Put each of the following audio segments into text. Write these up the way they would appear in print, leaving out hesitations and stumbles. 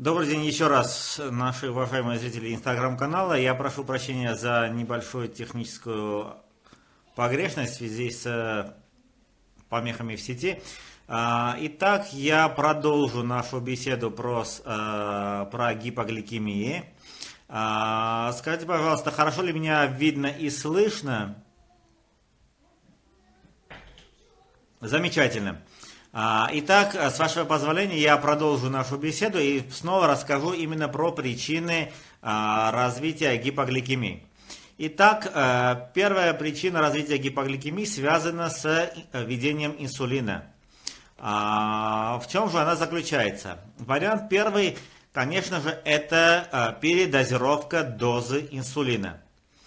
Добрый день еще раз, наши уважаемые зрители Инстаграм-канала. Я прошу прощения за небольшую техническую погрешность в связи с помехами в сети. Итак, я продолжу нашу беседу про гипогликемию. Скажите, пожалуйста, хорошо ли меня видно и слышно? Замечательно. Итак, с вашего позволения, я продолжу нашу беседу и снова расскажу именно про причины развития гипогликемии. Итак, первая причина развития гипогликемии связана с введением инсулина. В чем же она заключается? Вариант первый, конечно же, это передозировка дозы инсулина.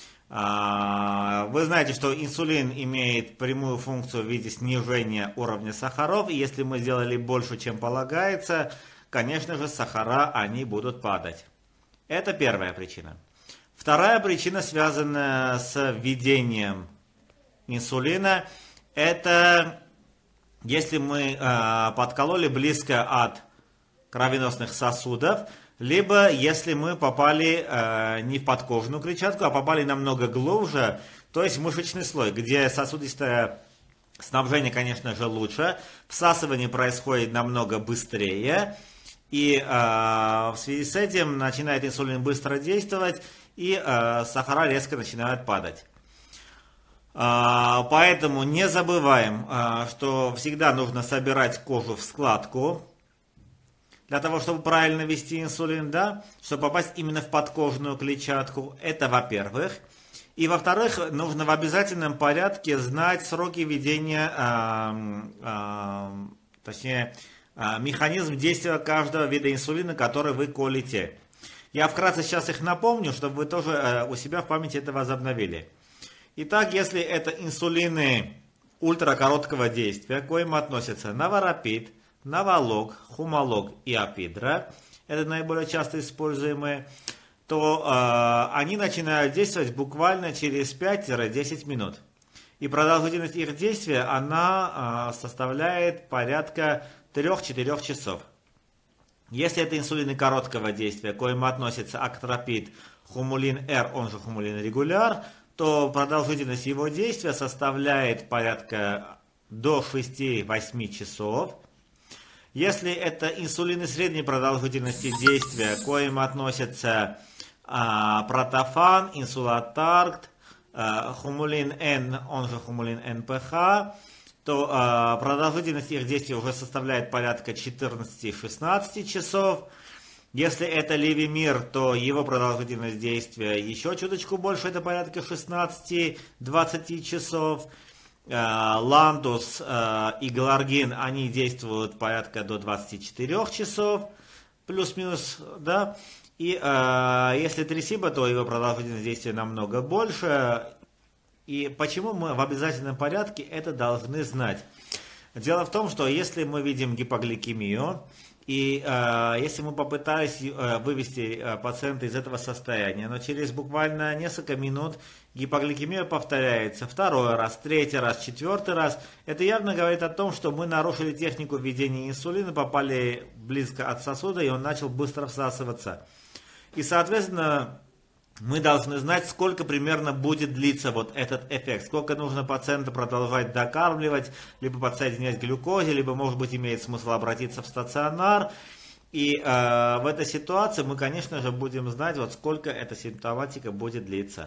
Вы знаете, что инсулин имеет прямую функцию в виде снижения уровня сахаров, и если мы сделали больше, чем полагается, конечно же, сахара, они будут падать. Это первая причина. Вторая причина, связанная с введением инсулина, это если мы подкололи близко от кровеносных сосудов, либо если мы попали не в подкожную клетчатку, а попали намного глубже, то есть в мышечный слой, где сосудистое снабжение, конечно же, лучше, всасывание происходит намного быстрее, и в связи с этим начинает инсулин быстро действовать, и сахара резко начинают падать. Поэтому не забываем, что всегда нужно собирать кожу в складку, для того, чтобы правильно ввести инсулин, да, чтобы попасть именно в подкожную клетчатку, это во-первых. И во-вторых, нужно в обязательном порядке знать сроки введения, механизм действия каждого вида инсулина, который вы колите. Я вкратце сейчас их напомню, чтобы вы тоже у себя в памяти это возобновили. Итак, если это инсулины ультракороткого действия, к коим относятся Новорапид, Новолог, Хумолог и Апидра, это наиболее часто используемые, то они начинают действовать буквально через 5-10 минут. И продолжительность их действия, она составляет порядка 3-4 часов. Если это инсулины короткого действия, к коим относятся Актропид, Хумулин-Р, он же Хумулин-Регуляр, то продолжительность его действия составляет порядка до 6-8 часов. Если это инсулины средней продолжительности действия, к коим относятся Протофан, Инсулатаргт, Хумулин-Н, он же Хумулин-НПХ, то продолжительность их действия уже составляет порядка 14-16 часов. Если это Левимир, то его продолжительность действия еще чуточку больше, это порядка 16-20 часов. Лантус и Галаргин, они действуют порядка до 24 часов, плюс-минус, да. И если Трисиба, то его продолжительность действия намного больше. И почему мы в обязательном порядке это должны знать? Дело в том, что если мы видим гипогликемию, и если мы попытались вывести пациента из этого состояния, но через буквально несколько минут гипогликемия повторяется второй раз, третий раз, четвертый раз, это явно говорит о том, что мы нарушили технику введения инсулина, попали близко от сосуда, и он начал быстро всасываться. И, соответственно, мы должны знать, сколько примерно будет длиться вот этот эффект, сколько нужно пациента продолжать докармливать, либо подсоединять к глюкозе, либо, может быть, имеет смысл обратиться в стационар. И в этой ситуации мы, конечно же, будем знать, вот сколько эта симптоматика будет длиться.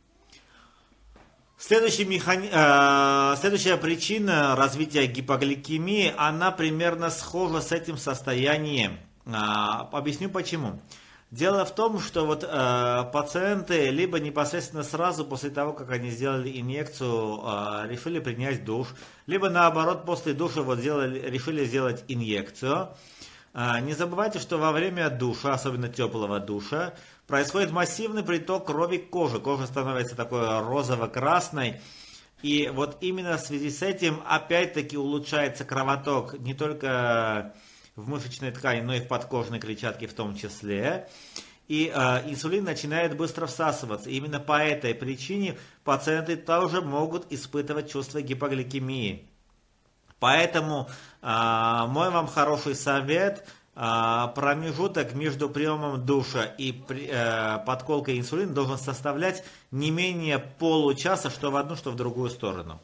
Следующая причина развития гипогликемии, она примерно схожа с этим состоянием. Объясню почему. Дело в том, что вот пациенты либо непосредственно сразу после того, как они сделали инъекцию, решили принять душ, либо наоборот после душа вот решили сделать инъекцию. Не забывайте, что во время душа, особенно теплого душа, происходит массивный приток крови к коже. Кожа становится такой розово-красной. И вот именно в связи с этим опять-таки улучшается кровоток не только в мышечной ткани, но и в подкожной клетчатке в том числе. И инсулин начинает быстро всасываться. Именно по этой причине пациенты тоже могут испытывать чувство гипогликемии. Поэтому мой вам хороший совет, промежуток между приемом душа и подколкой инсулина должен составлять не менее получаса, что в одну, что в другую сторону.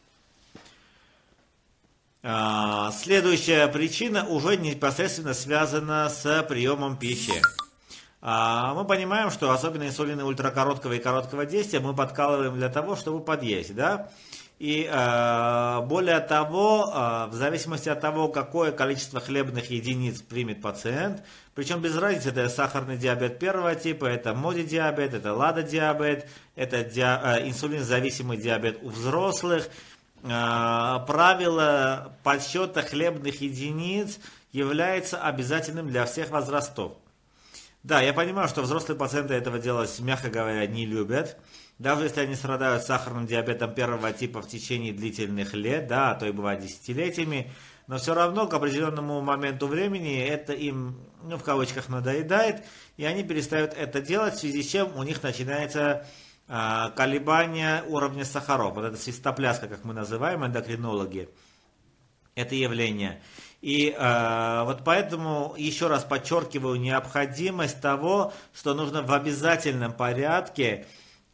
Следующая причина уже непосредственно связана с приемом пищи. Мы понимаем, что особенно инсулины ультракороткого и короткого действия мы подкалываем для того, чтобы подъесть, да? И более того, в зависимости от того, какое количество хлебных единиц примет пациент, причем без разницы, это сахарный диабет первого типа, это моди-диабет, это лада-диабет, это инсулинозависимый диабет у взрослых, правило подсчета хлебных единиц является обязательным для всех возрастов. Да, я понимаю, что взрослые пациенты этого делать, мягко говоря, не любят. Даже если они страдают сахарным диабетом первого типа в течение длительных лет, да, а то и бывает десятилетиями, но все равно к определенному моменту времени это им, ну, в кавычках, надоедает, и они перестают это делать, в связи с чем у них начинается колебание уровня сахаров. Вот это свистопляска, как мы называем, эндокринологи, это явление. И вот поэтому еще раз подчеркиваю необходимость того, что нужно в обязательном порядке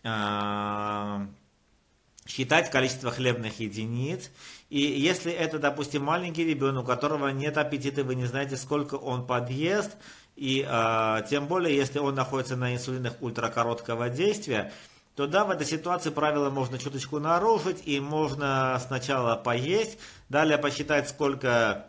считать количество хлебных единиц. И если это, допустим, маленький ребенок, у которого нет аппетита, вы не знаете, сколько он подъест, и тем более, если он находится на инсулинах ультракороткого действия, то да, в этой ситуации правила можно чуточку нарушить, и можно сначала поесть, далее посчитать, сколько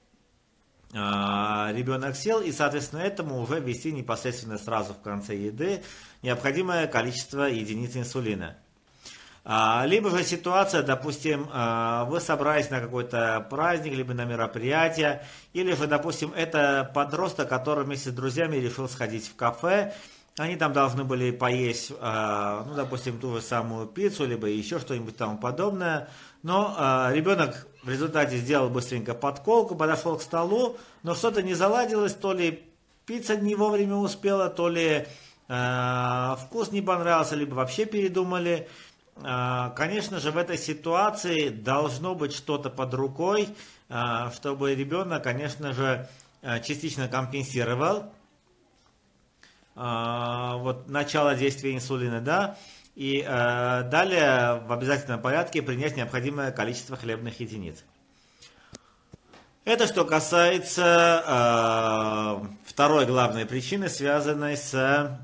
ребенок сел, и, соответственно, этому уже ввести непосредственно сразу в конце еды необходимое количество единиц инсулина. Либо же ситуация, допустим, вы собрались на какой-то праздник, либо на мероприятие, или же, допустим, это подросток, который вместе с друзьями решил сходить в кафе, они там должны были поесть, ну, допустим, ту же самую пиццу, либо еще что-нибудь тому подобное, но ребенок в результате сделал быстренько подколку, подошел к столу, но что-то не заладилось, то ли пицца не вовремя успела, то ли вкус не понравился, либо вообще передумали. Конечно же, в этой ситуации должно быть что-то под рукой, чтобы ребенок, конечно же, частично компенсировал вот начало действия инсулина, да, и далее в обязательном порядке принять необходимое количество хлебных единиц. Это что касается второй главной причины, связанной с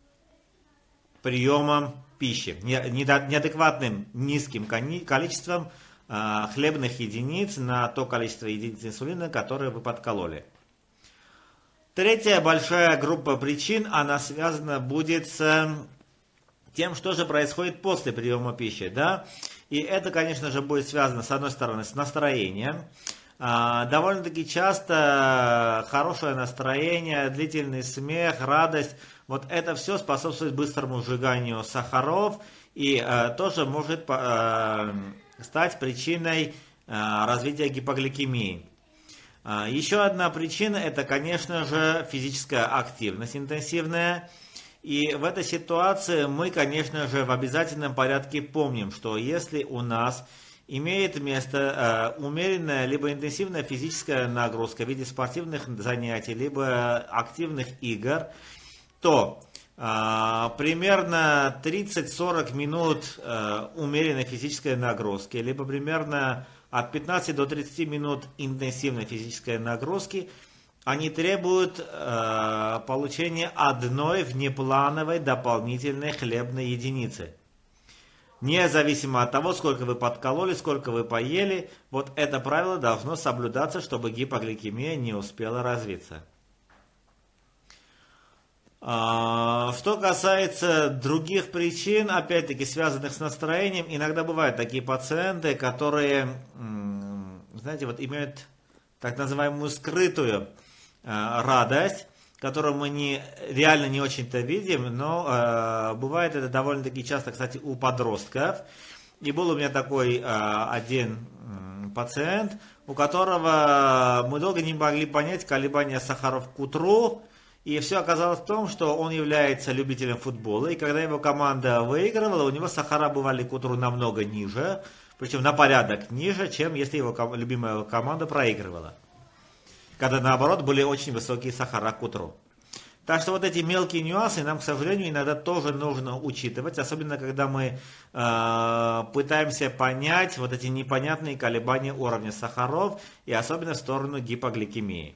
приемом пищи, неадекватным низким количеством хлебных единиц на то количество единиц инсулина, которые вы подкололи. Третья большая группа причин, она связана будет с тем, что же происходит после приема пищи, да, и это, конечно же, будет связано, с одной стороны, с настроением. Довольно-таки часто хорошее настроение, длительный смех, радость, вот это все способствует быстрому сжиганию сахаров и тоже может стать причиной развития гипогликемии. Еще одна причина, это, конечно же, физическая активность интенсивная. И в этой ситуации мы, конечно же, в обязательном порядке помним, что если у нас имеет место умеренная либо интенсивная физическая нагрузка в виде спортивных занятий, либо активных игр, то примерно 30-40 минут умеренной физической нагрузки, либо примерно от 15 до 30 минут интенсивной физической нагрузки, они требуют получения одной внеплановой дополнительной хлебной единицы. Независимо от того, сколько вы подкололи, сколько вы поели, вот это правило должно соблюдаться, чтобы гипогликемия не успела развиться. Что касается других причин, опять-таки связанных с настроением, иногда бывают такие пациенты, которые, знаете, вот имеют так называемую скрытую радость, которую мы реально не очень-то видим, но бывает это довольно-таки часто, кстати, у подростков. И был у меня такой один пациент, у которого мы долго не могли понять колебания сахаров к утру, и все оказалось в том, что он является любителем футбола, и когда его команда выигрывала, у него сахара бывали к утру намного ниже, причем на порядок ниже, чем если его любимая команда проигрывала. когда наоборот были очень высокие сахара к утру. Так что вот эти мелкие нюансы нам, к сожалению, иногда тоже нужно учитывать, особенно когда мы пытаемся понять вот эти непонятные колебания уровня сахаров и особенно в сторону гипогликемии.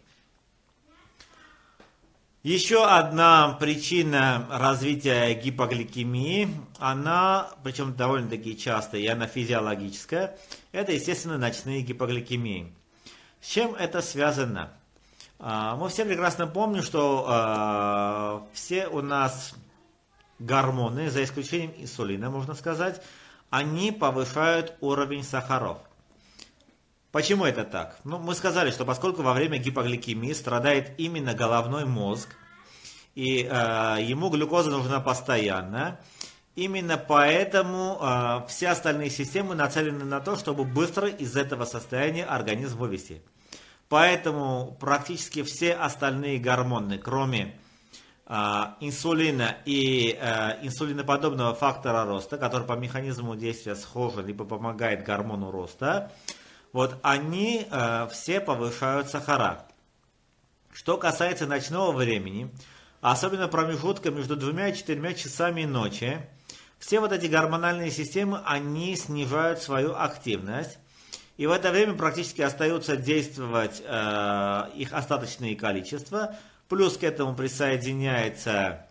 Еще одна причина развития гипогликемии, она, причем довольно-таки частая, и она физиологическая, это, естественно, ночные гипогликемии. С чем это связано? Мы все прекрасно помним, что все у нас гормоны, за исключением инсулина, можно сказать, они повышают уровень сахаров. Почему это так? Ну, мы сказали, что поскольку во время гипогликемии страдает именно головной мозг, и ему глюкоза нужна постоянно, именно поэтому все остальные системы нацелены на то, чтобы быстро из этого состояния организм вывести. Поэтому практически все остальные гормоны, кроме инсулина и инсулиноподобного фактора роста, который по механизму действия схожи, либо помогает гормону роста, вот они все повышают сахара. Что касается ночного времени, особенно промежутка между 2 и 4 часами ночи, все вот эти гормональные системы, они снижают свою активность. И в это время практически остаются действовать их остаточные количества. Плюс к этому присоединяется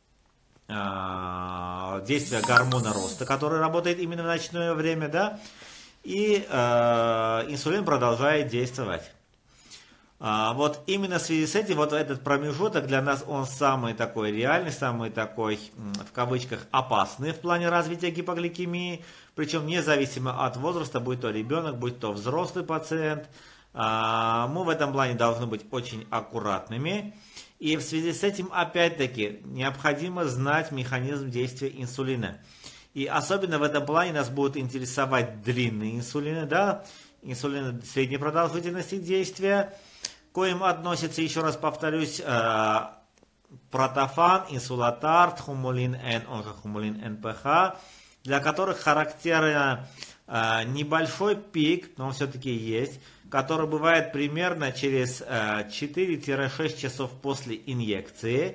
действие гормона роста, который работает именно в ночное время, да, и инсулин продолжает действовать. Вот именно в связи с этим, вот этот промежуток для нас, он самый такой реальный, самый такой, в кавычках, опасный в плане развития гипогликемии, причем независимо от возраста, будь то ребенок, будь то взрослый пациент, мы в этом плане должны быть очень аккуратными. И в связи с этим, опять-таки, необходимо знать механизм действия инсулина. И особенно в этом плане нас будут интересовать длинные инсулины, да, инсулины средней продолжительности действия, к коим относятся, еще раз повторюсь, протофан, инсулатард, хумулин-Н, он же хумулин-НПХ, для которых характерен небольшой пик, но он все-таки есть, который бывает примерно через 4-6 часов после инъекции.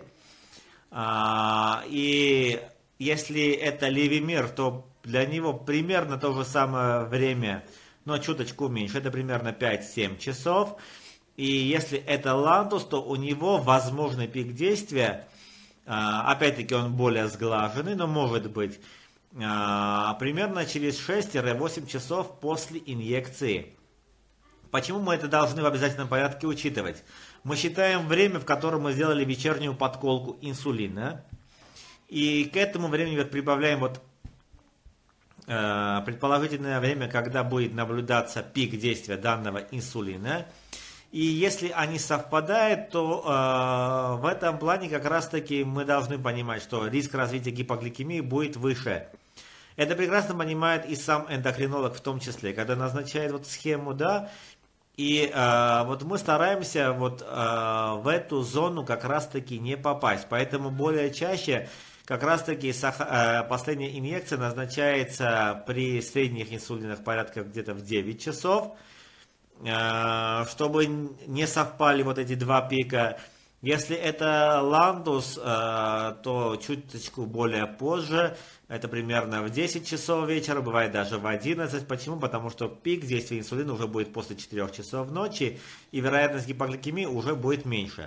И если это левимир, то для него примерно то же самое время, но чуточку меньше, это примерно 5-7 часов. И если это лантус, то у него возможный пик действия, опять-таки он более сглаженный, но может быть примерно через 6-8 часов после инъекции. Почему мы это должны в обязательном порядке учитывать? Мы считаем время, в котором мы сделали вечернюю подколку инсулина, и к этому времени прибавляем вот предположительное время, когда будет наблюдаться пик действия данного инсулина. И если они совпадают, то в этом плане как раз таки мы должны понимать, что риск развития гипогликемии будет выше. Это прекрасно понимает и сам эндокринолог в том числе, когда назначает вот схему, да, и вот мы стараемся вот в эту зону как раз таки не попасть. Поэтому более чаще как раз таки последняя инъекция назначается при средних инсулинах порядка где-то в 9 часов, чтобы не совпали вот эти два пика. Если это ландус, то чуточку более позже, это примерно в 10 часов вечера, бывает даже в 11. Почему? Потому что пик действия инсулина уже будет после 4 часов ночи, и вероятность гипогликемии уже будет меньше.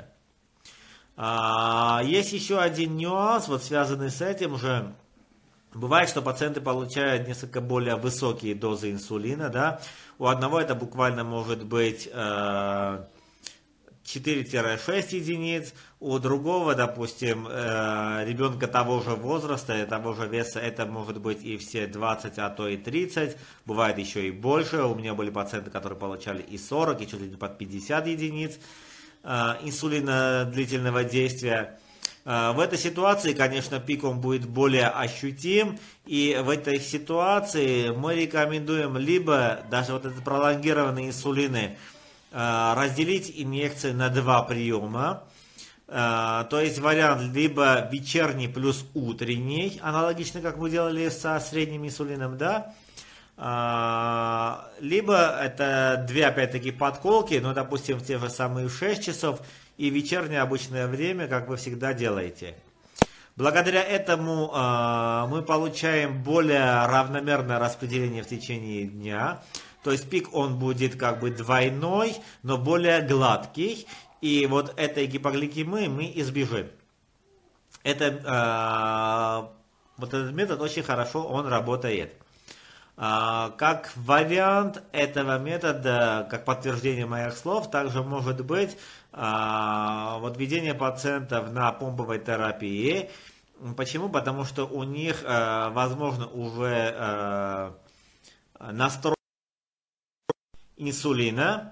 Есть еще один нюанс, вот связанный с этим же. Бывает, что пациенты получают несколько более высокие дозы инсулина, да. У одного это буквально может быть 4-6 единиц, у другого, допустим, ребенка того же возраста, того же веса, это может быть и все 20, а то и 30, бывает еще и больше. У меня были пациенты, которые получали и 40, и чуть ли не под 50 единиц инсулина длительного действия. В этой ситуации, конечно, пик он будет более ощутим, и в этой ситуации мы рекомендуем либо даже вот эти пролонгированные инсулины разделить инъекции на 2 приема, то есть вариант либо вечерний плюс утренний, аналогично как мы делали со средним инсулином, да, Либо это две, опять-таки, подколки, ну, допустим, в те же самые 6 часов, и вечернее обычное время, как вы всегда делаете. Благодаря этому мы получаем более равномерное распределение в течение дня. То есть пик он будет как бы двойной, но более гладкий. И вот этой гипогликемии мы избежим. Вот этот метод очень хорошо он работает. Как вариант этого метода, как подтверждение моих слов, также может быть вот введение пациентов на помповой терапии. Почему? Потому что у них, возможно, уже настрой инсулина,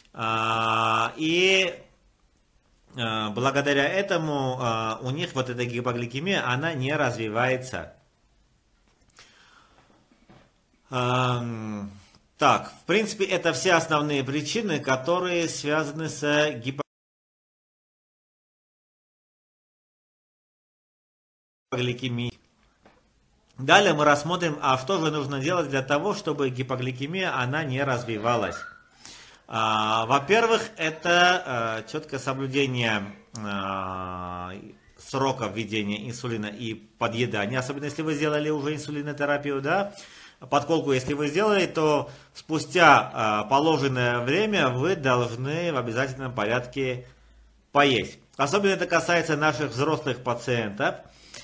и благодаря этому у них вот эта гипогликемия, она не развивается. Так, в принципе, это все основные причины, которые связаны с гипогликемией. Далее мы рассмотрим, а что же нужно делать для того, чтобы гипогликемия, она не развивалась. Во-первых, это четкое соблюдение срока введения инсулина и подъедания, особенно если вы сделали уже инсулинотерапию, да. Подколку, если вы сделали, то спустя положенное время вы должны в обязательном порядке поесть. Особенно это касается наших взрослых пациентов,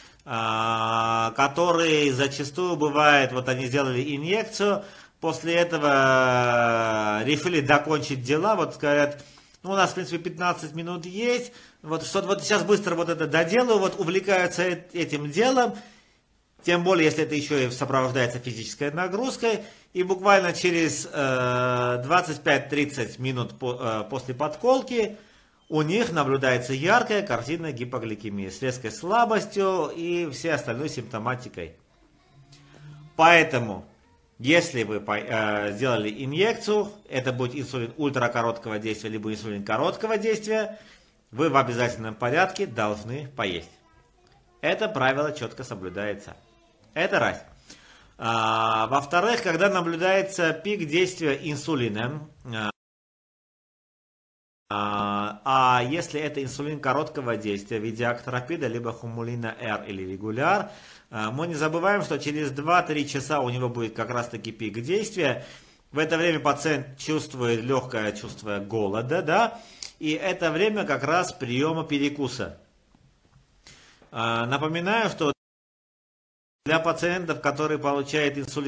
которые зачастую бывает, вот они сделали инъекцию, после этого решили докончить дела, вот говорят, ну у нас в принципе 15 минут есть, вот что-то вот сейчас быстро вот это доделаю, вот увлекаются этим делом. Тем более, если это еще и сопровождается физической нагрузкой. И буквально через 25-30 минут после подколки у них наблюдается яркая картина гипогликемии с резкой слабостью и всей остальной симптоматикой. Поэтому, если вы сделали инъекцию, это будет инсулин ультракороткого действия, либо инсулин короткого действия, вы в обязательном порядке должны поесть. Это правило четко соблюдается. Это раз. Во-вторых, когда наблюдается пик действия инсулина, если это инсулин короткого действия в виде актропида, либо хумулина R или регуляр, мы не забываем, что через 2-3 часа у него будет как раз таки пик действия. В это время пациент чувствует легкое чувство голода, да, и это время как раз приема перекуса. Напоминаю, что для пациентов, которые получают инсулин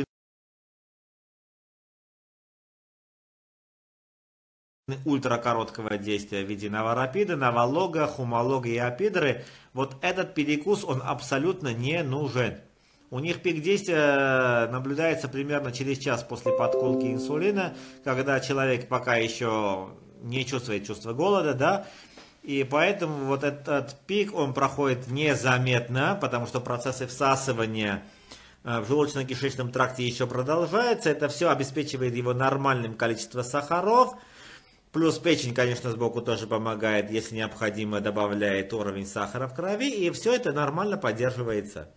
ультракороткого действия в виде новорапида, новолога, хумолога и апидры, вот этот перекус, он абсолютно не нужен. У них пик действия наблюдается примерно через час после подколки инсулина, когда человек пока еще не чувствует чувство голода, да, и поэтому вот этот пик, он проходит незаметно, потому что процессы всасывания в желудочно-кишечном тракте еще продолжаются. Это все обеспечивает его нормальным количеством сахаров. Плюс печень, конечно, сбоку тоже помогает, если необходимо, добавляет уровень сахара в крови. И все это нормально поддерживается.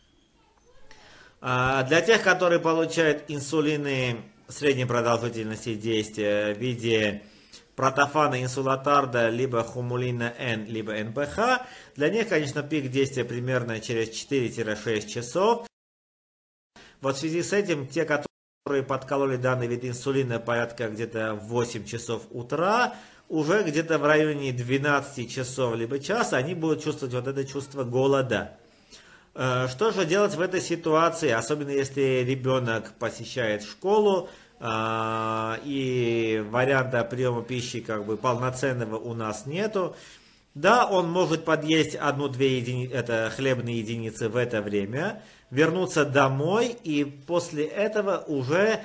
Для тех, которые получают инсулины средней продолжительности действия в виде протофана, инсулатарда, либо хумулина N, либо НПХ. Для них, конечно, пик действия примерно через 4-6 часов. Вот в связи с этим, те, которые подкололи данный вид инсулина порядка где-то в 8 часов утра, уже где-то в районе 12 часов, либо часа, они будут чувствовать вот это чувство голода. Что же делать в этой ситуации, особенно если ребенок посещает школу, и варианта приема пищи как бы полноценного у нас нету. Да, он может подъесть 1-2 хлебные единицы в это время, вернуться домой и после этого уже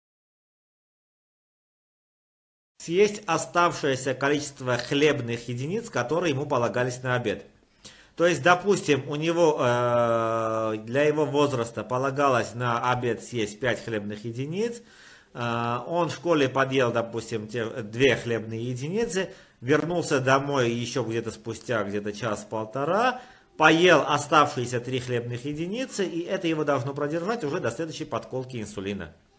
съесть оставшееся количество хлебных единиц, которые ему полагались на обед. То есть, допустим, у него для его возраста полагалось на обед съесть 5 хлебных единиц. Он в школе подъел, допустим, 2 хлебные единицы, вернулся домой еще где-то спустя где-то час-полтора, поел оставшиеся 3 хлебных единицы, и это его должно продержать уже до следующей подколки инсулина.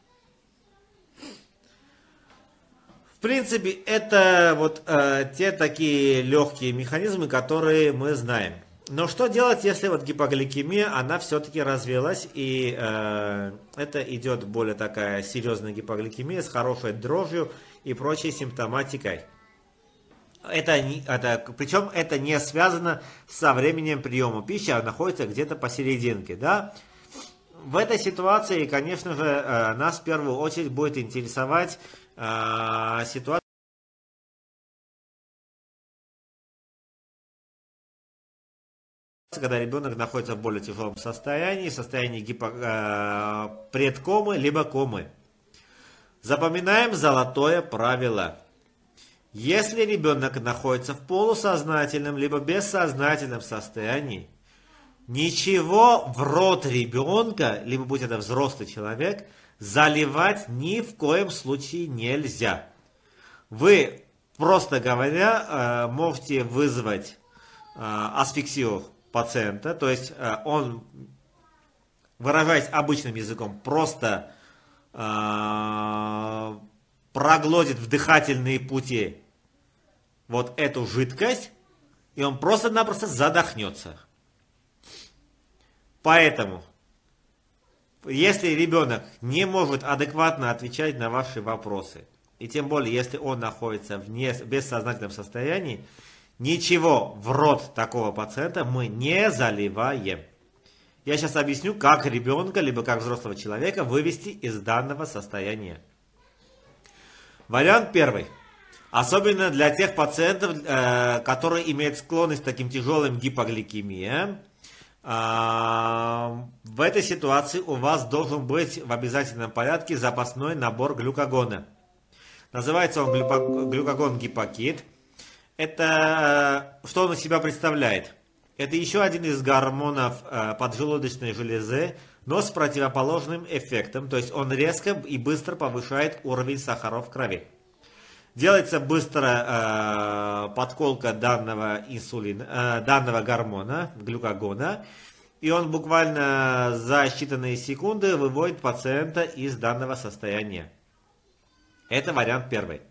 В принципе, это вот те такие легкие механизмы, которые мы знаем. Но что делать, если вот гипогликемия, она все-таки развилась, и это идет более такая серьезная гипогликемия с хорошей дрожью и прочей симптоматикой. Причем это не связано со временем приема пищи, а находится где-то посерединке. Да? В этой ситуации, конечно же, нас в первую очередь будет интересовать ситуация, когда ребенок находится в более тяжелом состоянии, предкомы, либо комы. Запоминаем золотое правило. Если ребенок находится в полусознательном, либо бессознательном состоянии, ничего в рот ребенка, либо будь это взрослый человек, заливать ни в коем случае нельзя. Вы, просто говоря, можете вызвать асфиксию пациента, то есть он, выражаясь обычным языком, просто проглотит в дыхательные пути вот эту жидкость, и он просто-напросто задохнется. Поэтому, если ребенок не может адекватно отвечать на ваши вопросы, и тем более, если он находится в бессознательном состоянии, ничего в рот такого пациента мы не заливаем. Я сейчас объясню, как ребенка, либо как взрослого человека вывести из данного состояния. Вариант первый. Особенно для тех пациентов, которые имеют склонность к таким тяжелым гипогликемиям. В этой ситуации у вас должен быть в обязательном порядке запасной набор глюкагона. Называется он глюкагон-гипокит. Это что он из себя представляет? Это еще один из гормонов поджелудочной железы, но с противоположным эффектом. То есть он резко и быстро повышает уровень сахаров в крови. Делается быстро подколка данного гормона, глюкагона, и он буквально за считанные секунды выводит пациента из данного состояния. Это вариант первый.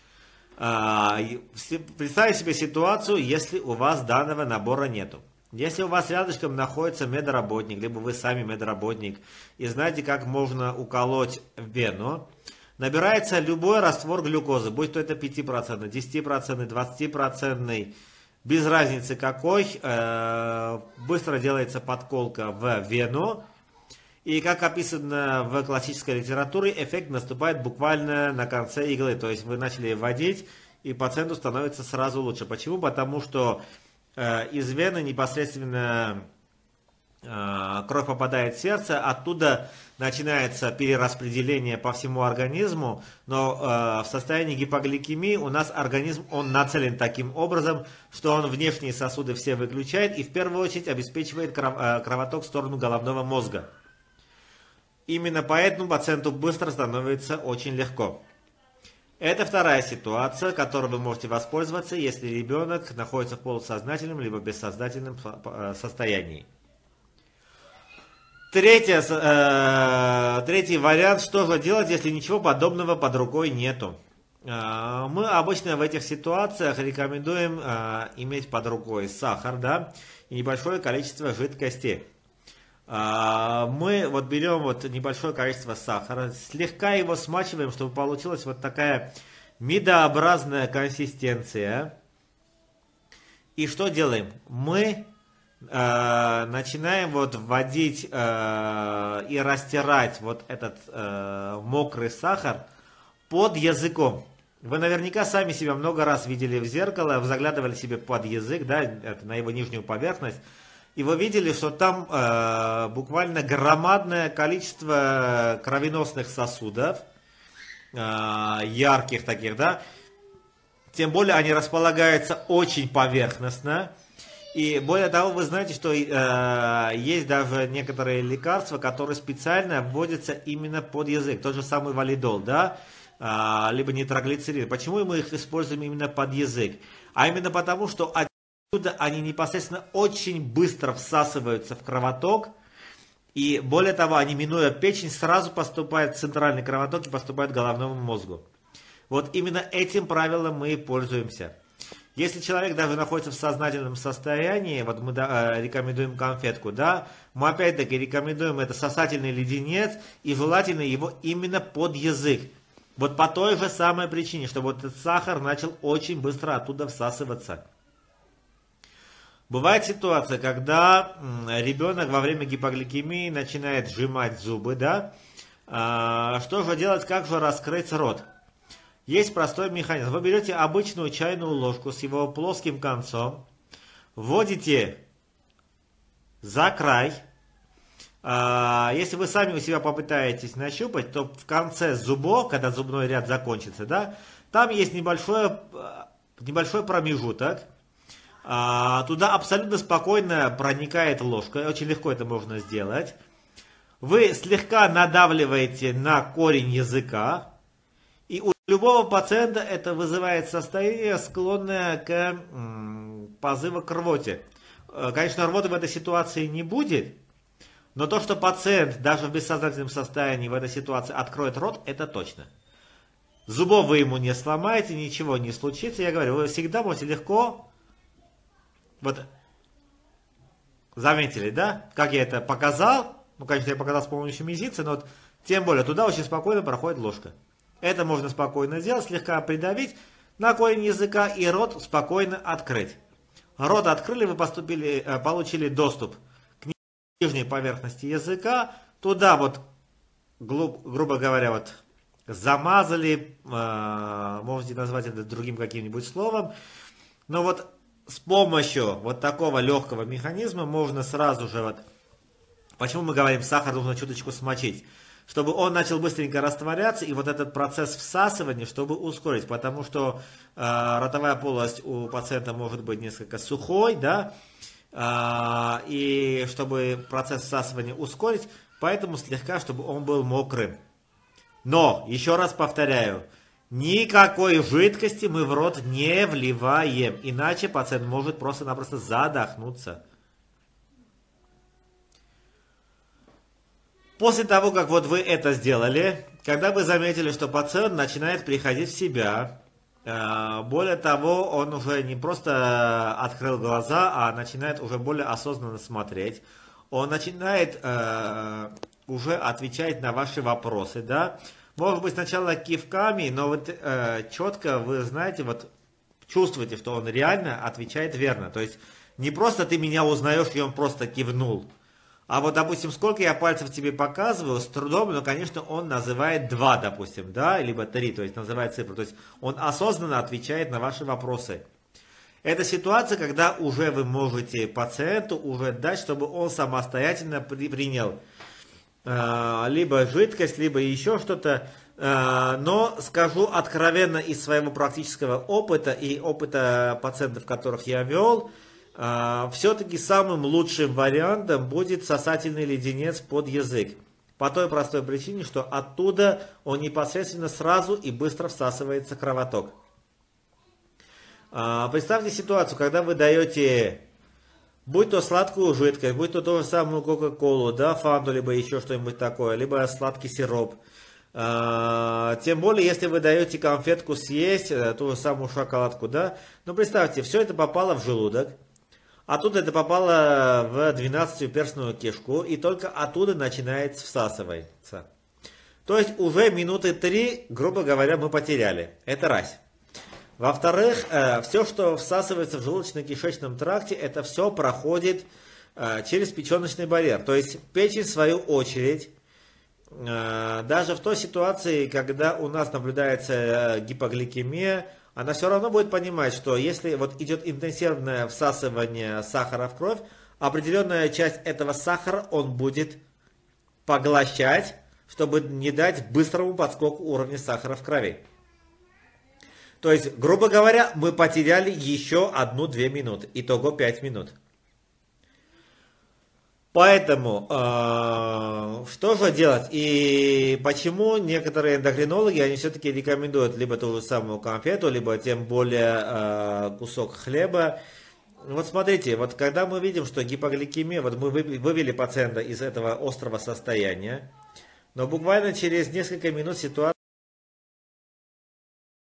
Представьте себе ситуацию, если у вас данного набора нету. Если у вас рядышком находится медработник, либо вы сами медработник, и знаете, как можно уколоть в вену, набирается любой раствор глюкозы, будь то это 5%, 10%, 20%, без разницы какой, быстро делается подколка в вену, и как описано в классической литературе, эффект наступает буквально на конце иглы, то есть вы начали вводить, и пациенту становится сразу лучше. Почему? Потому что из вены непосредственно кровь попадает в сердце, оттуда начинается перераспределение по всему организму, но в состоянии гипогликемии у нас организм, он нацелен таким образом, что он внешние сосуды все выключает и в первую очередь обеспечивает кровоток в сторону головного мозга. Именно поэтому пациенту быстро становится очень легко. Это вторая ситуация, которой вы можете воспользоваться, если ребенок находится в полусознательном либо бессознательном состоянии. Третий вариант, что же делать, если ничего подобного под рукой нету. Мы обычно в этих ситуациях рекомендуем иметь под рукой сахар, да, и небольшое количество жидкости. Мы вот берем вот небольшое количество сахара, слегка его смачиваем, чтобы получилась вот такая медообразная консистенция. И что делаем? Мы начинаем вот вводить и растирать вот этот мокрый сахар под языком. Вы наверняка сами себя много раз видели в зеркало, заглядывали себе под язык, да, на его нижнюю поверхность. И вы видели, что там буквально громадное количество кровеносных сосудов, ярких таких, да. Тем более они располагаются очень поверхностно. И более того, вы знаете, что есть даже некоторые лекарства, которые специально вводятся именно под язык. Тот же самый валидол, да, либо нитроглицерин. Почему мы их используем именно под язык? А именно потому, что они непосредственно очень быстро всасываются в кровоток, и более того, они, минуя печень, сразу поступают в центральный кровоток и поступают к головному мозгу. Вот именно этим правилом мы и пользуемся. Если человек даже находится в сознательном состоянии, вот мы рекомендуем конфетку, да, мы опять-таки рекомендуем это сосательный леденец и желательно его именно под язык. Вот по той же самой причине, чтобы вот этот сахар начал очень быстро оттуда всасываться. Бывает ситуация, когда ребенок во время гипогликемии начинает сжимать зубы, да, что же делать, как же раскрыть рот? Есть простой механизм. Вы берете обычную чайную ложку с его плоским концом, вводите за край. Если вы сами у себя попытаетесь нащупать, то в конце зубов, когда зубной ряд закончится, да, там есть небольшой промежуток. Туда абсолютно спокойно проникает ложка. Очень легко это можно сделать. Вы слегка надавливаете на корень языка. И у любого пациента это вызывает состояние, склонное к позыву к рвоте. Конечно, рвоты в этой ситуации не будет. Но то, что пациент даже в бессознательном состоянии в этой ситуации откроет рот, это точно. Зубов вы ему не сломаете, ничего не случится. Я говорю, вы всегда можете легко... Вот, заметили, да? Как я это показал. Ну, конечно, я показал с помощью мизинца, но вот, тем более туда очень спокойно проходит ложка. Это можно спокойно сделать, слегка придавить на корень языка и рот спокойно открыть. Рот открыли, вы получили доступ к нижней поверхности языка. Туда вот, грубо говоря, вот замазали, можете назвать это другим каким-нибудь словом. Но вот с помощью вот такого легкого механизма можно сразу же вот... Почему мы говорим, сахар нужно чуточку смочить? Чтобы он начал быстренько растворяться, и вот этот процесс всасывания, чтобы ускорить, потому что ротовая полость у пациента может быть несколько сухой, да, и чтобы процесс всасывания ускорить, поэтому слегка, чтобы он был мокрым. Но, еще раз повторяю, никакой жидкости мы в рот не вливаем, иначе пациент может просто-напросто задохнуться. После того, как вот вы это сделали, когда вы заметили, что пациент начинает приходить в себя, более того, он уже не просто открыл глаза, а начинает уже более осознанно смотреть, он начинает уже отвечать на ваши вопросы, да, может быть сначала кивками, но вот четко вы знаете, вот чувствуете, что он реально отвечает верно, то есть не просто ты меня узнаешь, и он просто кивнул. А вот, допустим, сколько я пальцев тебе показываю, с трудом, но, конечно, он называет 2, допустим, да, либо 3, то есть называет цифру. То есть он осознанно отвечает на ваши вопросы. Это ситуация, когда уже вы можете пациенту уже дать, чтобы он самостоятельно принял либо жидкость, либо еще что-то. Но скажу откровенно из своего практического опыта и опыта пациентов, которых я вел, все-таки самым лучшим вариантом будет сосательный леденец под язык. По той простой причине, что оттуда он непосредственно сразу и быстро всасывается кровоток. Представьте ситуацию, когда вы даете, будь то сладкую жидкость, будь то ту же самую кока-колу, да, фанту, либо еще что-нибудь такое, либо сладкий сироп. Тем более, если вы даете конфетку съесть, ту же самую шоколадку, да. Но представьте, все это попало в желудок. Оттуда это попало в 12-перстную кишку, и только оттуда начинает всасываться. То есть уже минуты 3, грубо говоря, мы потеряли. Это раз. Во-вторых, все, что всасывается в желудочно-кишечном тракте, это все проходит через печеночный барьер. То есть печень, в свою очередь, даже в той ситуации, когда у нас наблюдается гипогликемия, она все равно будет понимать, что если вот идет интенсивное всасывание сахара в кровь, определенная часть этого сахара он будет поглощать, чтобы не дать быстрому подскоку уровня сахара в крови. То есть, грубо говоря, мы потеряли еще 1-2 минуты. Итого 5 минут. Поэтому, что же делать? И почему некоторые эндокринологи, они все-таки рекомендуют либо ту же самую конфету, либо тем более кусок хлеба. Вот смотрите, вот когда мы видим, что гипогликемия, вот мы вывели пациента из этого острого состояния, но буквально через несколько минут ситуация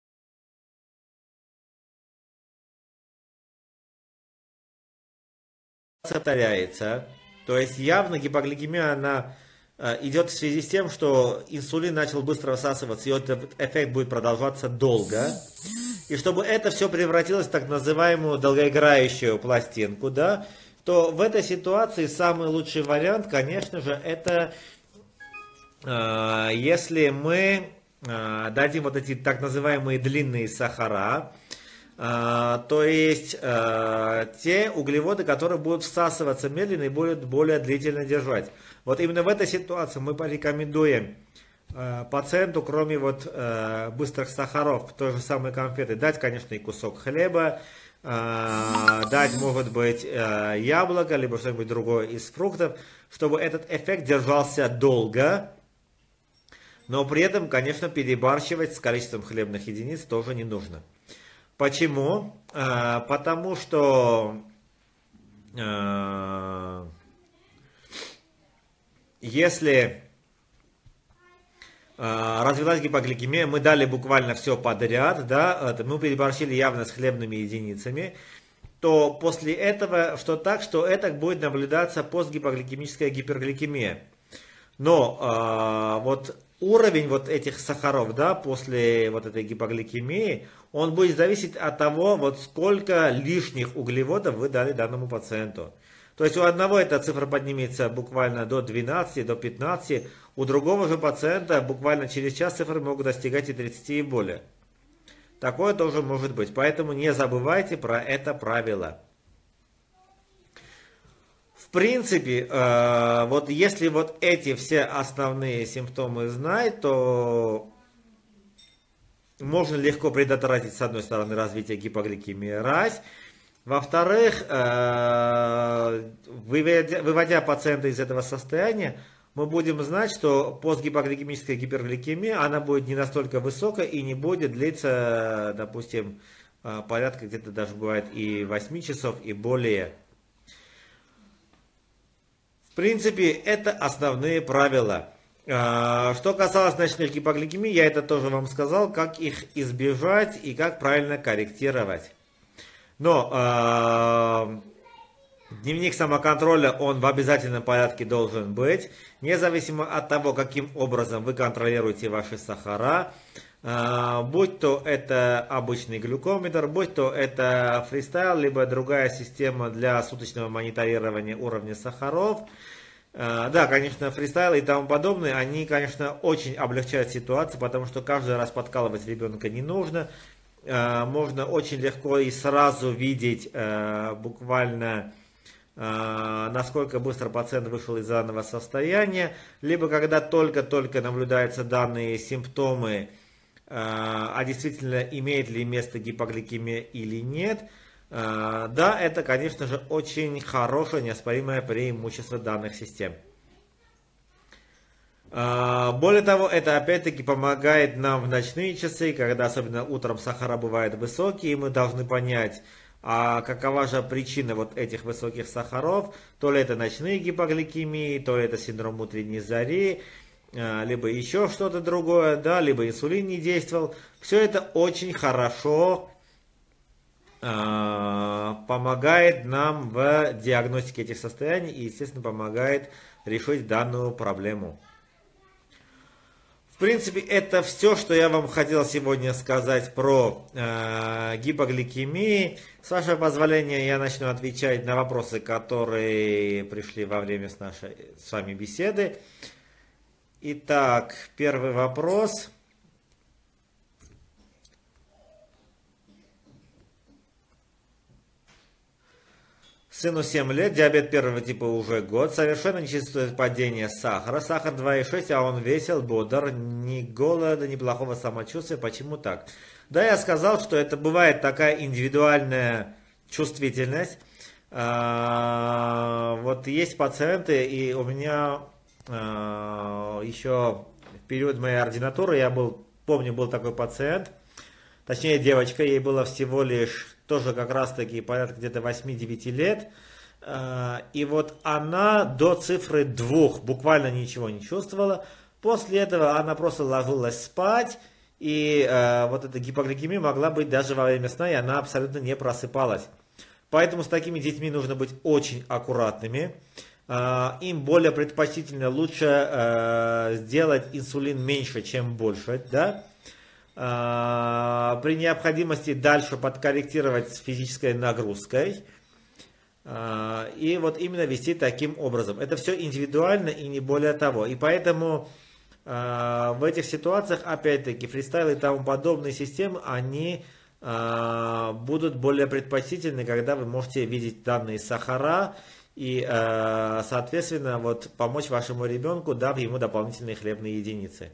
повторяется. То есть явно гипогликемия, она идет в связи с тем, что инсулин начал быстро всасываться, и этот эффект будет продолжаться долго. И чтобы это все превратилось в так называемую долгоиграющую пластинку, да, то в этой ситуации самый лучший вариант, конечно же, это если мы дадим вот эти так называемые длинные сахара, то есть те углеводы, которые будут всасываться медленно и будут более длительно держать. Вот именно в этой ситуации мы порекомендуем пациенту, кроме вот быстрых сахаров, той же самой конфеты, дать, конечно, и кусок хлеба, дать, может быть, яблоко, либо что-нибудь другое из фруктов, чтобы этот эффект держался долго, но при этом, конечно, перебарщивать с количеством хлебных единиц тоже не нужно. Почему? Потому что если развилась гипогликемия, мы дали буквально все подряд, да, мы переборщили явно с хлебными единицами, то после этого что это будет наблюдаться постгипогликемическая гипергликемия. Но вот уровень вот этих сахаров, да, после вот этой гипогликемии, он будет зависеть от того, вот сколько лишних углеводов вы дали данному пациенту. То есть у одного эта цифра поднимется буквально до 12, до 15, у другого же пациента буквально через час цифры могут достигать и 30 и более. Такое тоже может быть, поэтому не забывайте про это правило. В принципе, вот если вот эти все основные симптомы знать, то можно легко предотвратить, с одной стороны, развитие гипогликемии, раз. Во-вторых, выводя пациента из этого состояния, мы будем знать, что постгипогликемическая гипергликемия, она будет не настолько высокая и не будет длиться, допустим, порядка где-то даже бывает и 8 часов и более. В принципе, это основные правила. Что касалось ночных гипогликемий, я это тоже вам сказал, как их избежать и как правильно корректировать. Но дневник самоконтроля, он в обязательном порядке должен быть, независимо от того, каким образом вы контролируете ваши сахара, будь то это обычный глюкометр, будь то это фристайл, либо другая система для суточного мониторирования уровня сахаров. Да, конечно, фристайлы и тому подобное, они, конечно, очень облегчают ситуацию, потому что каждый раз подкалывать ребенка не нужно. Можно очень легко и сразу видеть буквально, насколько быстро пациент вышел из данного состояния, либо когда только-только наблюдаются данные симптомы, а действительно имеет ли место гипогликемия или нет. Да, это, конечно же, очень хорошее, неоспоримое преимущество данных систем. Более того, это опять-таки помогает нам в ночные часы, когда особенно утром сахара бывают высокие, и мы должны понять, какова же причина вот этих высоких сахаров, то ли это ночные гипогликемии, то ли это синдром утренней зари, либо еще что-то другое, да, либо инсулин не действовал. Все это очень хорошо помогает нам в диагностике этих состояний и, естественно, помогает решить данную проблему. В принципе, это все, что я вам хотел сегодня сказать про гипогликемию. С вашего позволения, я начну отвечать на вопросы, которые пришли во время нашей с вами беседы. Итак, первый вопрос. Сыну 7 лет, диабет первого типа уже год, совершенно не чувствует падения сахара, сахар 2,6, а он весел, бодр, ни голода, ни плохого самочувствия. Почему так? Да, я сказал, что это бывает такая индивидуальная чувствительность. Вот есть пациенты, и у меня еще в период моей ординатуры, помню, был такой пациент, точнее девочка, ей было всего лишь тоже как раз таки порядка где-то 8-9 лет. И вот она до цифры 2 буквально ничего не чувствовала. После этого она просто ложилась спать. И вот эта гипогликемия могла быть даже во время сна, и она абсолютно не просыпалась. Поэтому с такими детьми нужно быть очень аккуратными. Им более предпочтительно лучше сделать инсулин меньше, чем больше, да? При необходимости дальше подкорректировать с физической нагрузкой. И вот именно вести таким образом. Это все индивидуально и не более того. И поэтому в этих ситуациях, опять-таки, фристайл и тому подобные системы, они будут более предпочтительны, когда вы можете видеть данные сахара и, соответственно, вот помочь вашему ребенку, дав ему дополнительные хлебные единицы.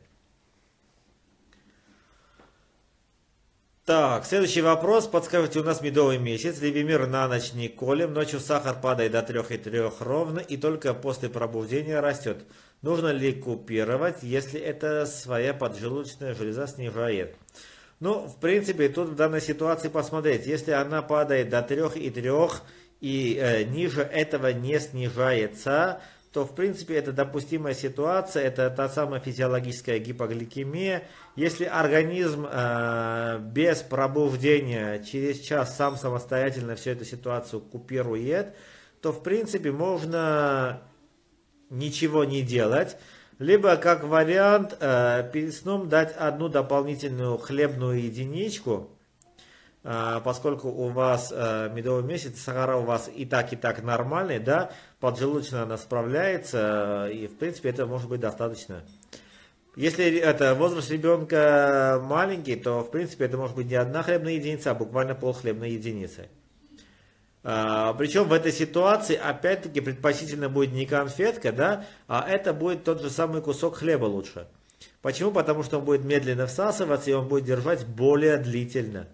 Так, следующий вопрос. Подскажите, у нас медовый месяц, Левимир на ночь не колем, ночью сахар падает до 3,3 ровно и только после пробуждения растет. Нужно ли купировать, если это своя поджелудочная железа снижает? Ну, в принципе, тут в данной ситуации посмотреть, если она падает до 3,3 и ниже этого не снижается, то в принципе это допустимая ситуация, это та самая физиологическая гипогликемия. Если организм без пробуждения через час сам самостоятельно всю эту ситуацию купирует, то в принципе можно ничего не делать. Либо как вариант перед сном дать одну дополнительную хлебную единичку, поскольку у вас медовый месяц, сахара у вас и так нормальный, да, поджелудочная она справляется, и в принципе это может быть достаточно. Если это возраст ребенка маленький, то в принципе это может быть не одна хлебная единица, а буквально полхлебной единицы. Причем в этой ситуации опять-таки предпочтительно будет не конфетка, да, а это будет тот же самый кусок хлеба лучше. Почему? Потому что он будет медленно всасываться и он будет держать более длительно.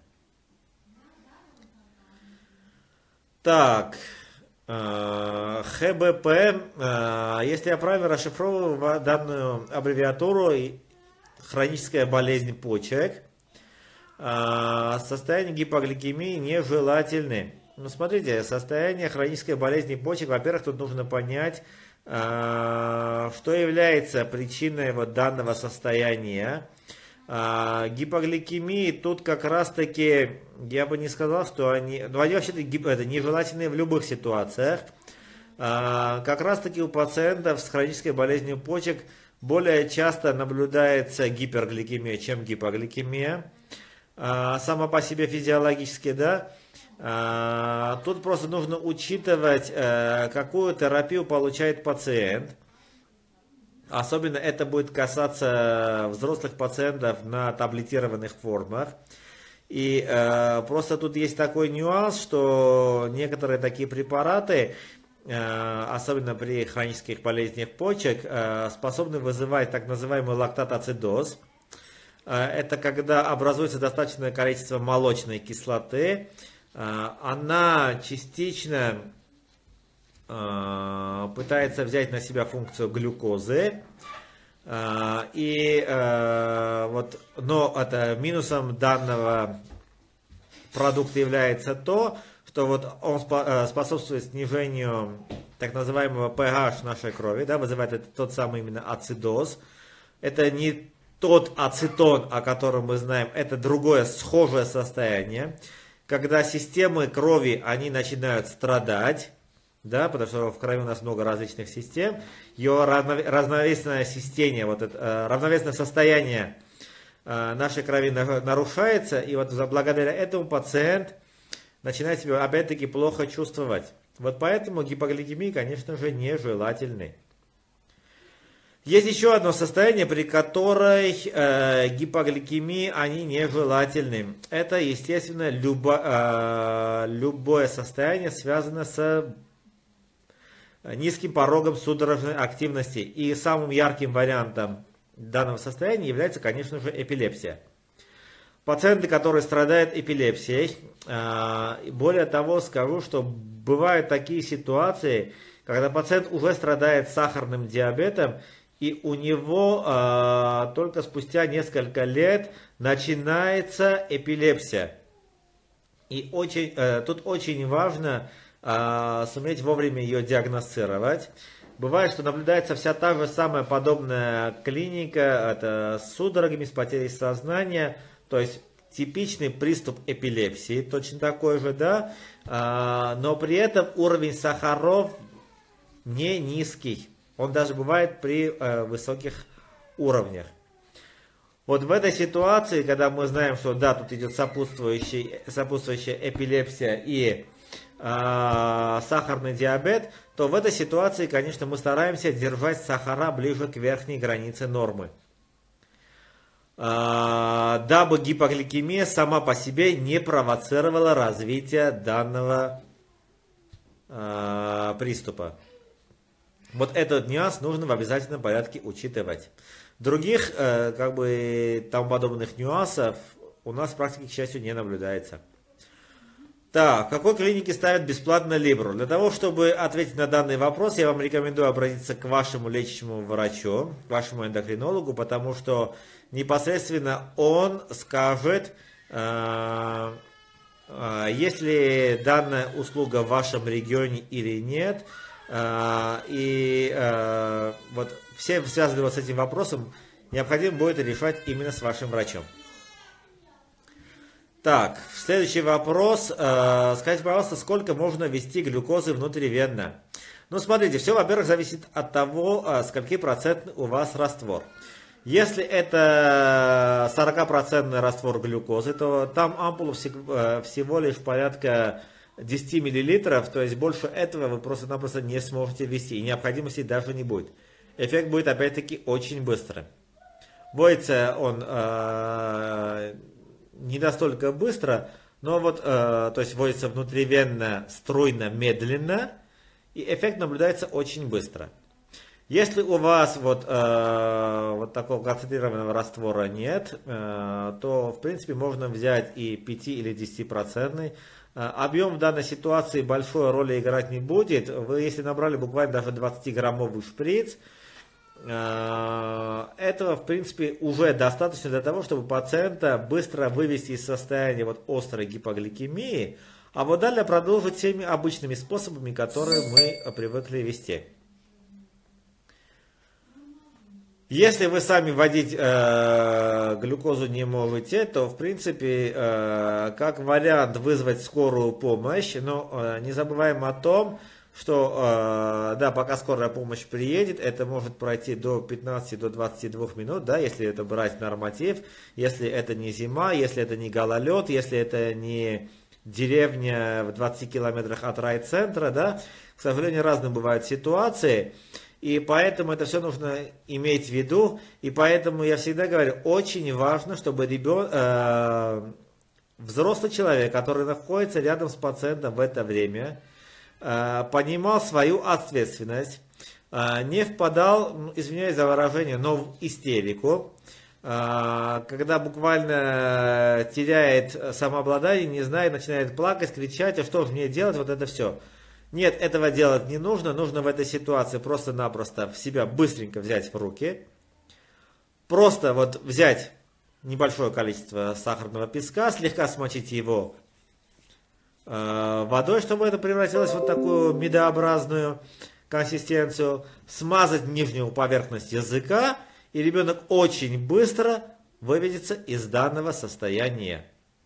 Так, ХБП, если я правильно расшифровываю данную аббревиатуру, хроническая болезнь почек, состояние гипогликемии нежелательны. Ну, смотрите, состояние хронической болезни почек, во-первых, тут нужно понять, что является причиной вот данного состояния. Гипогликемии тут как раз таки, я бы не сказал, что они вообще-то это нежелательные в любых ситуациях. Как раз таки у пациентов с хронической болезнью почек более часто наблюдается гипергликемия, чем гипогликемия. Сама по себе физиологически, да. Тут просто нужно учитывать, какую терапию получает пациент. Особенно это будет касаться взрослых пациентов на таблетированных формах. И просто тут есть такой нюанс, что некоторые такие препараты, особенно при хронических болезнях почек, способны вызывать так называемый лактатоацидоз. Это когда образуется достаточное количество молочной кислоты. Она частично пытается взять на себя функцию глюкозы. И вот, но это минусом данного продукта является то, что вот он способствует снижению так называемого pH нашей крови, да, вызывает это тот самый именно ацидоз. Это не тот ацетон, о котором мы знаем, это другое схожее состояние, когда системы крови, они начинают страдать, да, потому что в крови у нас много различных систем, ее равновесное состояние, вот это, равновесное состояние нашей крови нарушается, и вот благодаря этому пациент начинает себя опять-таки плохо чувствовать. Вот поэтому гипогликемии, конечно же, нежелательны. Есть еще одно состояние, при которой гипогликемии, они нежелательны. Это, естественно, любое состояние, связанное с низким порогом судорожной активности. И самым ярким вариантом данного состояния является, конечно же, эпилепсия. Пациенты, которые страдают эпилепсией, более того, скажу, что бывают такие ситуации, когда пациент уже страдает сахарным диабетом, и у него только спустя несколько лет начинается эпилепсия. И тут очень важно суметь вовремя ее диагностировать. Бывает, что наблюдается вся та же самая подобная клиника, это с судорогами, с потерей сознания. То есть типичный приступ эпилепсии, точно такой же, да, но при этом уровень сахаров не низкий. Он даже бывает при высоких уровнях. Вот в этой ситуации, когда мы знаем, что да, тут идет сопутствующая эпилепсия и сахарный диабет, то в этой ситуации, конечно, мы стараемся держать сахара ближе к верхней границе нормы. Дабы гипогликемия сама по себе не провоцировала развитие данного приступа. Вот этот нюанс нужно в обязательном порядке учитывать. Других, как бы, тому подобных нюансов у нас в практике, к счастью, не наблюдается. Так, в какой клинике ставят бесплатно Libre? Для того, чтобы ответить на данный вопрос, я вам рекомендую обратиться к вашему лечащему врачу, к вашему эндокринологу, потому что непосредственно он скажет, есть ли данная услуга в вашем регионе или нет. И вот все связанные вот с этим вопросом необходимо будет решать именно с вашим врачом. Так, следующий вопрос. Скажите, пожалуйста, сколько можно ввести глюкозы внутривенно? Ну, смотрите, все, во-первых, зависит от того, скольки процентный у вас раствор. Если это 40% раствор глюкозы, то там ампула всего лишь порядка 10 мл, то есть больше этого вы просто-напросто не сможете ввести, и необходимости даже не будет. Эффект будет опять-таки очень быстро. Вводится он не настолько быстро, но вот, то есть вводится внутривенно, струйно, медленно, и эффект наблюдается очень быстро. Если у вас вот такого концентрированного раствора нет, то в принципе можно взять и 5 или 10%. Объем в данной ситуации большой роли играть не будет. Вы, если набрали буквально даже 20-граммовый шприц, этого, в принципе, уже достаточно для того, чтобы пациента быстро вывести из состояния вот острой гипогликемии, а вот далее продолжить всеми обычными способами, которые мы привыкли вести. Если вы сами вводить глюкозу не можете, то, в принципе, как вариант вызвать скорую помощь, но не забываем о том, что, да, пока скорая помощь приедет, это может пройти до 15-22 минут, да, если это брать норматив, если это не зима, если это не гололед, если это не деревня в 20 километрах от райцентра, да, к сожалению, разные бывают ситуации. И поэтому это все нужно иметь в виду. И поэтому я всегда говорю, очень важно, чтобы взрослый человек, который находится рядом с пациентом в это время, понимал свою ответственность, не впадал, извиняюсь за выражение, но в истерику, когда буквально теряет самообладание, не знает, начинает плакать, кричать, а что же мне делать, вот это все. Нет, этого делать не нужно. Нужно в этой ситуации просто-напросто себя быстренько взять в руки. Просто вот взять небольшое количество сахарного песка, слегка смочить его водой, чтобы это превратилось в вот такую медообразную консистенцию, смазать нижнюю поверхность языка, и ребенок очень быстро выведется из данного состояния.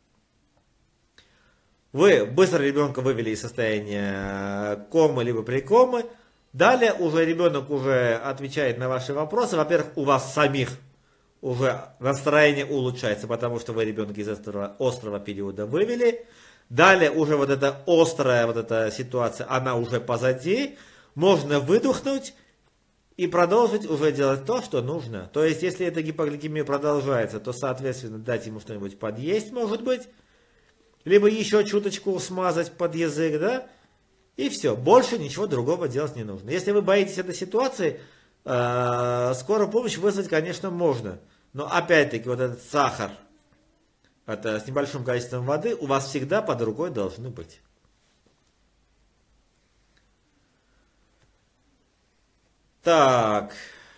Вы быстро ребенка вывели из состояния комы либо прикомы. Далее уже ребенок уже отвечает на ваши вопросы. Во-первых, у вас самих уже настроение улучшается, потому что вы ребенка из острого периода вывели. Далее уже вот эта острая вот эта ситуация, она уже позади. Можно выдохнуть и продолжить уже делать то, что нужно. То есть, если эта гипогликемия продолжается, то, соответственно, дать ему что-нибудь подъесть, может быть. Либо еще чуточку смазать под язык, да, и все. Больше ничего другого делать не нужно. Если вы боитесь этой ситуации, скорую помощь вызвать, конечно, можно. Но опять-таки, вот этот сахар, это с небольшим количеством воды, у вас всегда под рукой должны быть. Так.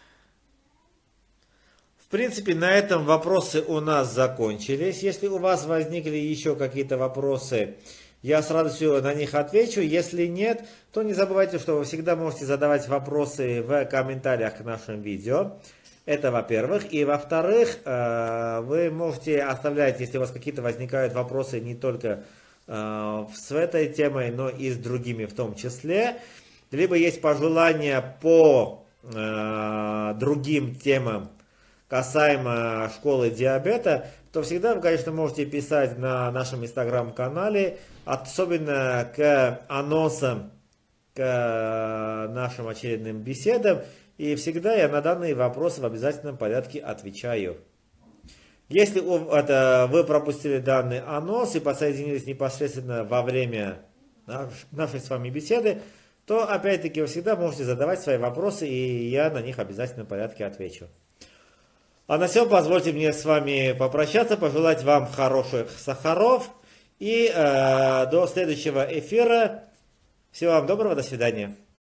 В принципе, на этом вопросы у нас закончились. Если у вас возникли еще какие-то вопросы, я с радостью на них отвечу. Если нет, то не забывайте, что вы всегда можете задавать вопросы в комментариях к нашим видео. Это во-первых. И во-вторых, вы можете оставлять, если у вас какие-то возникают вопросы не только с этой темой, но и с другими в том числе. Либо есть пожелания по другим темам касаемо школы диабета, то всегда вы, конечно, можете писать на нашем инстаграм-канале, особенно к анонсам, к нашим очередным беседам. И всегда я на данные вопросы в обязательном порядке отвечаю. Если вы пропустили данный анонс и подсоединились непосредственно во время нашей с вами беседы, то опять-таки вы всегда можете задавать свои вопросы, и я на них в обязательном порядке отвечу. А на всем позвольте мне с вами попрощаться, пожелать вам хороших сахаров и до следующего эфира. Всего вам доброго, до свидания.